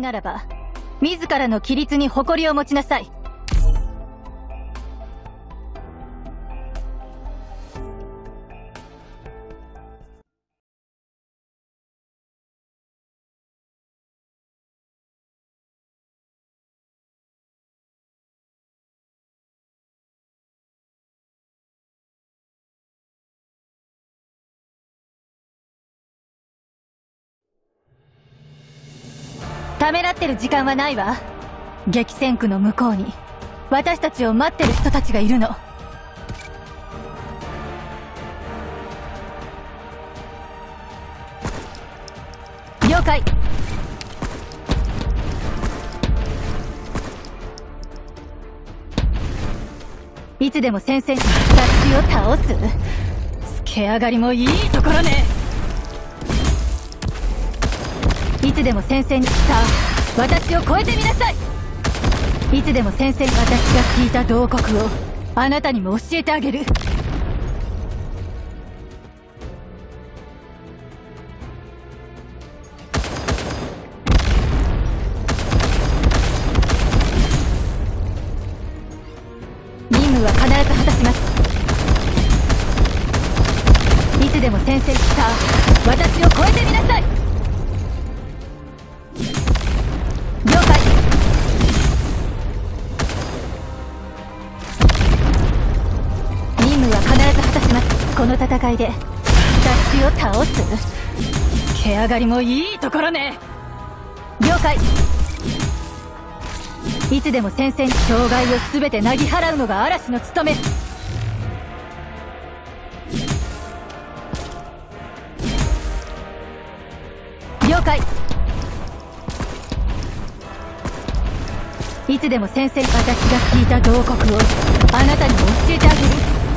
ならば、自らの規律に誇りを持ちなさい。ためらってる時間はないわ。激戦区の向こうに私たちを待ってる人たちがいるの。了解。いつでも先生に雑誌を倒す。つけ上がりもいいところね。いつでも先生に、さあ私を超えてみなさい。いつでも先生に、私が聞いた慟哭をあなたにも教えてあげる。任務は必ず果たします。いつでも先生に、さあ私を超えてみなさい。了解。任務は必ず果たします。この戦いで雑誌を倒す。毛上がりもいいところね。了解。いつでも先生に、障害を全てなぎ払うのが嵐の務め。了解。いつでも先生に、私が聞いた慟哭をあなたにも教えてあげる。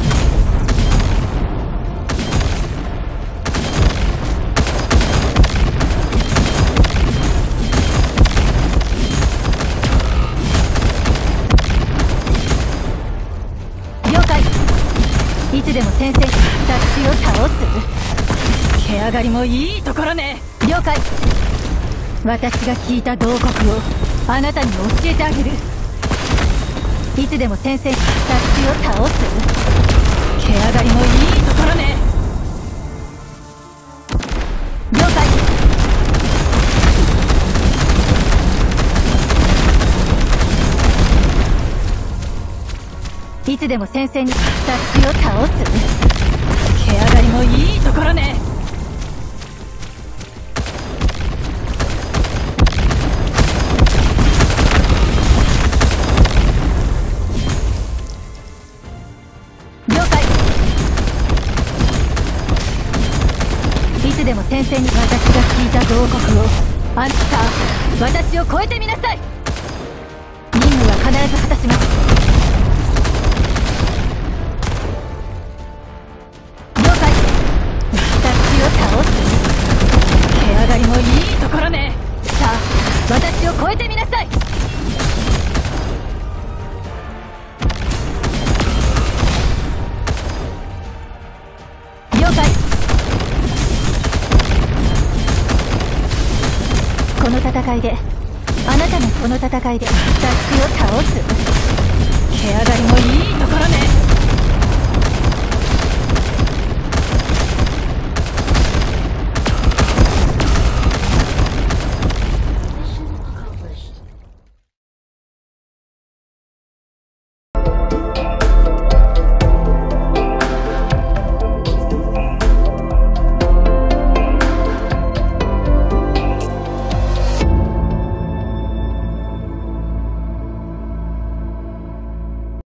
了解。いつでも先生に、雑誌を倒す。毛上がりもいいところね。了解。私が聞いた慟哭をあなたにも教えてあげる。いつでも先生に、雑誌を倒す。毛上がりもいいところね。了解。いつでも先生に、雑誌を倒す。毛上がりもいいところね。いつでも先生に、私が聞いた慟哭をあんた、私を超えてみなさい。任務は必ず果たします。了解。雑誌を倒す。毛上がりもいいところね。さあ私を超えてみなさい。了解。この戦いで、あなたもこの戦いで雑誌を倒す。毛上がりもいいところね。